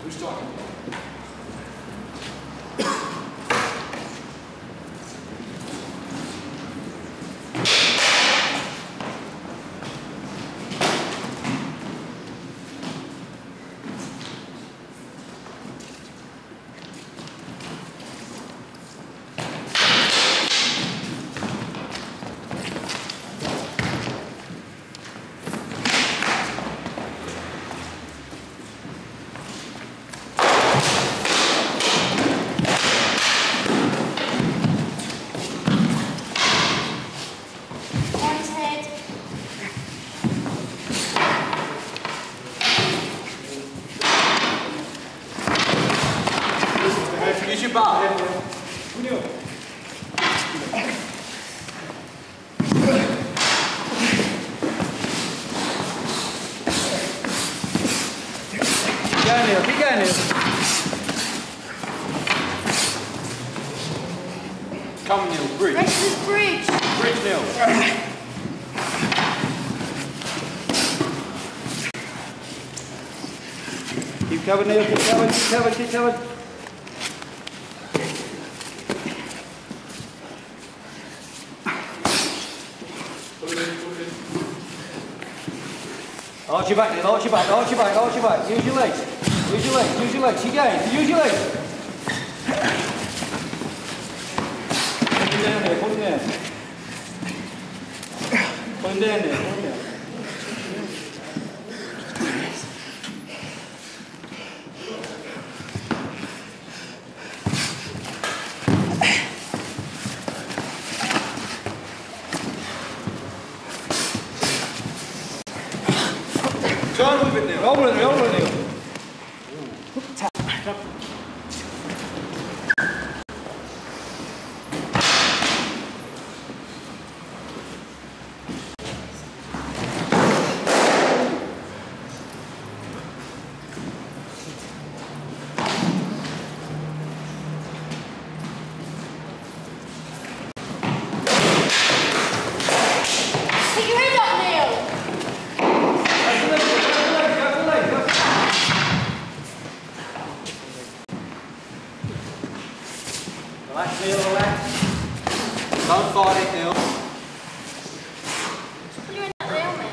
Who's talking? Use your bar. Keep going, Neil. Come, Neil, bridge. Rest this bridge. Bridge, Neil. Keep covered, Neil. Keep covered, keep covered, keep covered. Arch your back, Neil. Arch your back, arch your back, arch your back. Use your legs. Use your legs, use your legs. Keep going. Use your legs. Put him down there, put him down. Put him down there, put him down. Try and move it, Neil. Roll it, Neil. Tap. Pick your head up, Neil. Relax, Neil, relax. Don't fight it, Neil. Put your head up, Neil.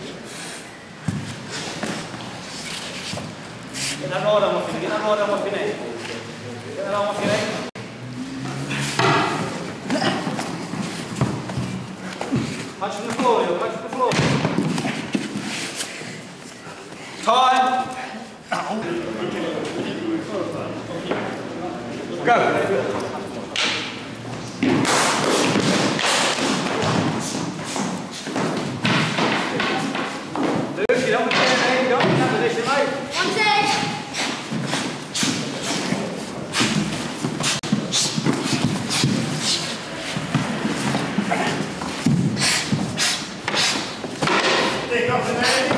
Get that rod on off your neck. Get that rod on off your neck. Get that on off your neck. Punch from the floor, Neil. Punch from the floor. Time. Go. Luke, you don't want to get there, you don't in that position, mate. One sec. Take off the name.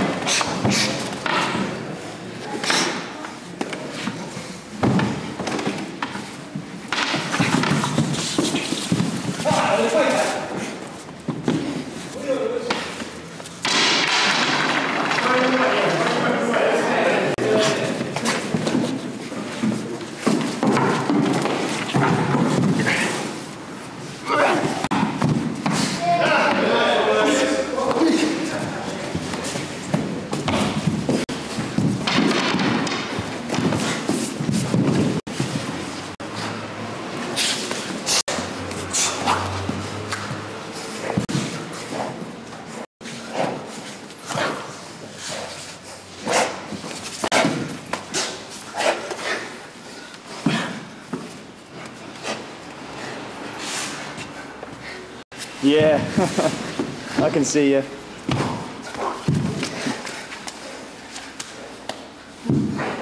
Yeah, I can see you.